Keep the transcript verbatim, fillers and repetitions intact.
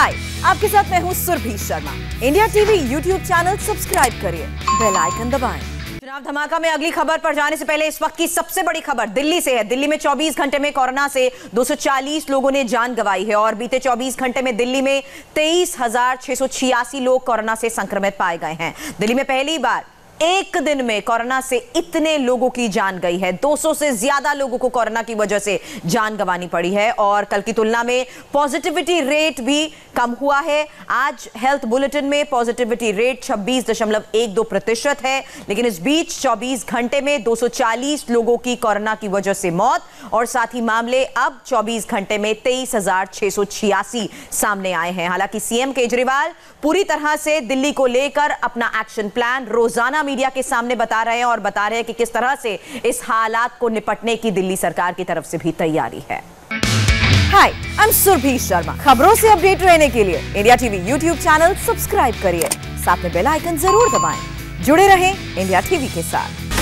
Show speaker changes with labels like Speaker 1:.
Speaker 1: हाय, आपके साथ मैं हूँ Surabhi Sharma. India TV YouTube channel subscribe करिए, बेल आइकन दबाएं। चुनाव धमाका में अगली खबर पर जाने से पहले इस वक्त की सबसे बड़ी खबर दिल्ली से है। दिल्ली में चौबीस घंटे में कोरोना से दो सौ चालीस लोगों ने जान गंवाई है और बीते चौबीस घंटे में दिल्ली में तेईस हजार छह सौ छियासी लोग कोरोना से संक्रमित पाए गए हैं। दिल्ली में पहली बार एक दिन में कोरोना से इतने लोगों की जान गई है। दो सौ से ज्यादा लोगों को कोरोना की वजह से जान गंवानी पड़ी है और कल की तुलना में पॉजिटिविटी रेट भी कम हुआ है। आज हेल्थ बुलेटिन में पॉजिटिविटी रेट छब्बीस दशमलव एक दो प्रतिशत है, लेकिन इस बीच चौबीस घंटे में दो सौ चालीस लोगों की कोरोना की वजह से मौत और साथ ही मामले अब चौबीस घंटे में तेईस हजार छह सौ छियासी सामने आए हैं। हालांकि सीएम केजरीवाल पूरी तरह से दिल्ली को लेकर अपना एक्शन प्लान रोजाना मीडिया के सामने बता रहे हैं और बता रहे हैं कि किस तरह से इस हालात को निपटने की दिल्ली सरकार की तरफ से भी तैयारी है। Hi, I am Surabhi Sharma. खबरों से अपडेट रहने के लिए India TV YouTube channel subscribe करिए, साथ में बेल आइकन जरूर दबाएं। जुड़े रहें इंडिया टीवी के साथ।